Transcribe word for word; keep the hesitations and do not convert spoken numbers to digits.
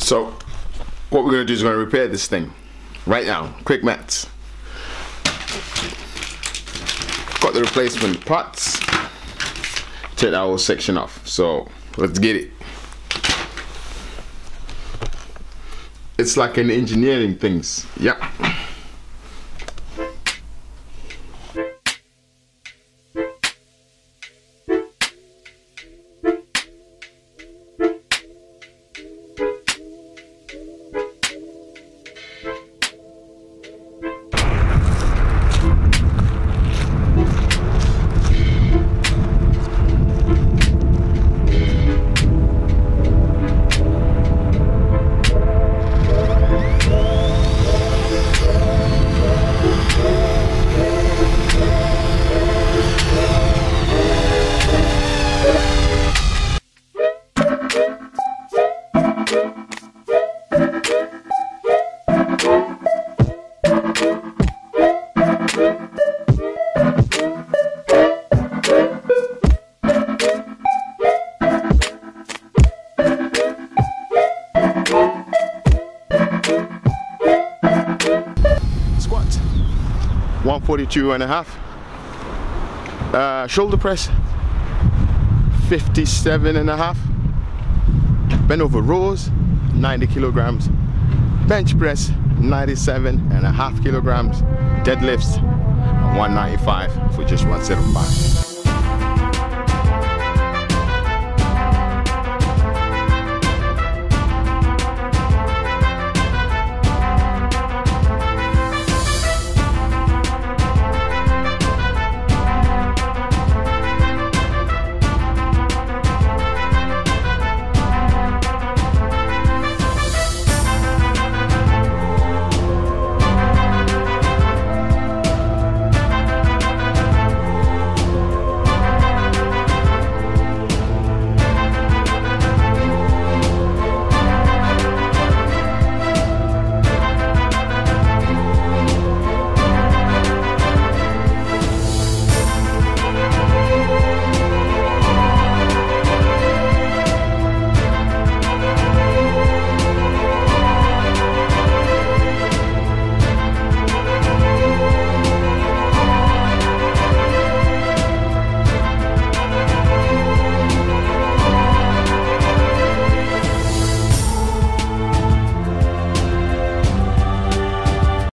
So what we're going to do is we're going to repair this thing right now. Quick mats. Got the replacement parts. Take that whole section off. So let's get it. It's like an engineering things. Yep. one forty-two and a half. Uh, shoulder press fifty-seven and a half. Bend over rows ninety kilograms. Bench press ninety-seven and a half kilograms. Deadlifts one ninety-five for just one seventy-five.